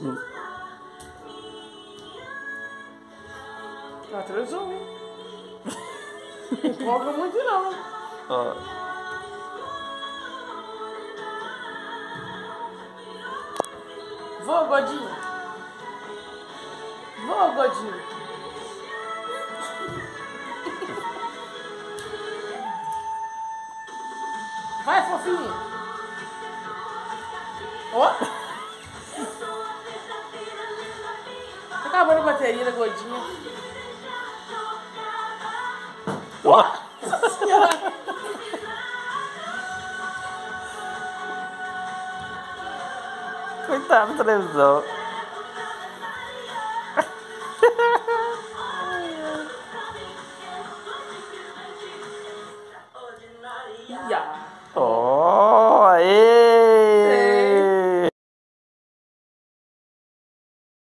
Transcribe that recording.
A televisão, hein? Não empolga muito não. Ó. Vou, Godinho. Vou, Godinho. Vai, fofinho. Ó. Tá acabando a bateria da Godinha. Ó. Nossa senhora. Coitado da televisão. Ia. Ó.